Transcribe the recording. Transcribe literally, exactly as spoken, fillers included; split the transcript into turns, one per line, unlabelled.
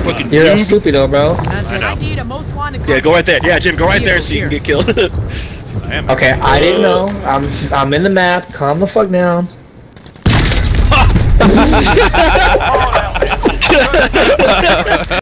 fucking
You're
noob.
stupid though, bro.
I know. Yeah, go right there. Yeah, Jim, go right there so you can get killed. I am.
Okay, I didn't know. I'm just, I'm in the map. Calm the fuck down.